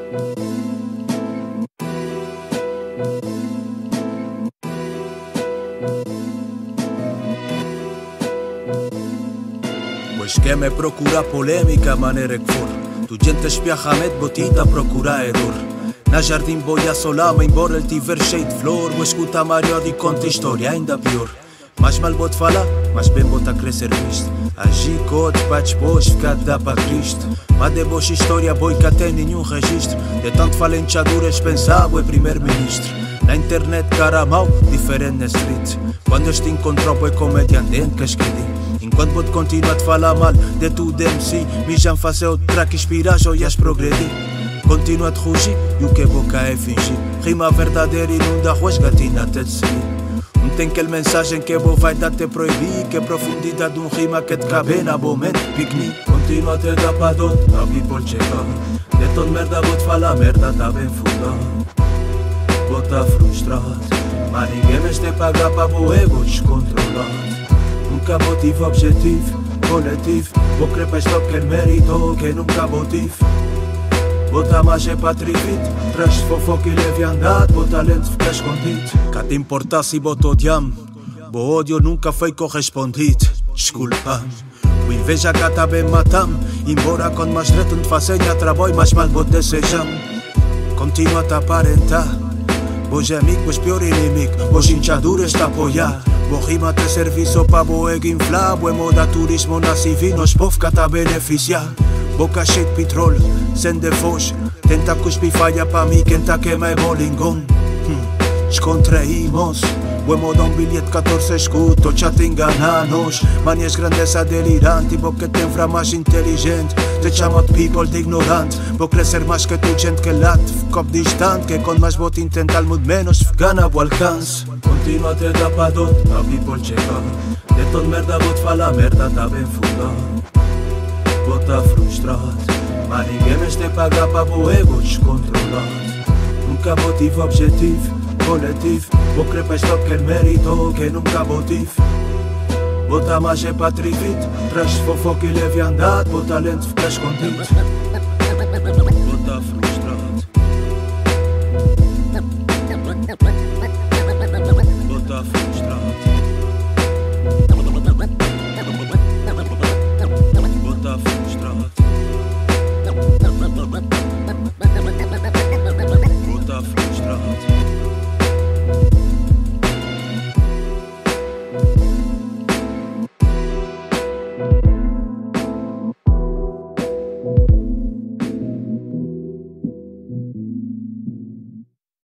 O esquema é procurar polêmica, maneira que for. Tu gente espiarramento botita a procurar erro. Na jardim boia solama, embora ele tiver cheio de flor. Vou escutar Mario e conta história, ainda pior. Mais mal vou te falar, mas bem vou te a crescer visto. Agir cote para depois ficar de dar para Cristo. Mas de boa história boi que tem nenhum registro. De tanto falenteaduras pensava é primeiro-ministro. Na internet cara mau, diferente na street. Quando este encontrou boi comediante em casquedinho. Enquanto vou-te continuar a te falar mal de tudo MC, me já fazer o track inspirar, joias progredir. Continua a te rugir e o que é boca é fingir. Rima verdadeira e não dá arroz, gatina até de seguir. Não tem aquela mensagem que é boa vai dar-te proibir. Que é profundidade de um rima que te cabe na momento piquenique. Continua a te dar para dor, a people checar. De toda merda vou-te falar, merda tá bem fudado. Vou tá frustrado, mas ninguém me tem pagar para boa ego descontrolado. Nunca vou tive objetivo, coletivo. Vou crer para isto que mérito, que nunca vou tive. Vou tá mais é para atrevir. Traz fofoca e leviandade, vou talento ficar escondido. Cá te importar se boto odiam. Bo ódio nunca foi correspondido. Desculpa, o inveja cá tá bem matam. Embora com mais reto te façanha trabalho, mas mal vou desejam. Continua a te aparentar. Hoje amigo, pois pior inimigo. Hoje hinchaduras te apoiar. Bo rima te serviço pa bo ego inflar. Bo moda turismo na civil, nos povo cá tá beneficiar. Boca cheia de petróleo, sem defos. Tenta cuspir falha pa mim, quem tá queima é bolingão. Descontraímos. Bo moda um bilhete 14 escuto, já te engananos. Manias grandeza delirante, bo que tem fra mais inteligente. Te chamo de people de ignorante. Vou crescer mais que tu gente que late. Fico distante, que quando mais vou te intentar muito menos. Gana o alcance. Continua a te dar para dor, a people checar. De toda merda vou te falar, merda tá bem fudado. Vou tá frustrado, mas ninguém me tem pagar para o ego descontrolado. Nunca vou tive objetivo, coletivo. Vou crer para isto que mérito, que nunca vou tive. Vou tá mais é para atrevir. Traz fofoca e leviandade, vou talento ficar escondido. Vou tá frustrado. Vou tá frustrado. Vou tá frustrado. Vou tá frustrado.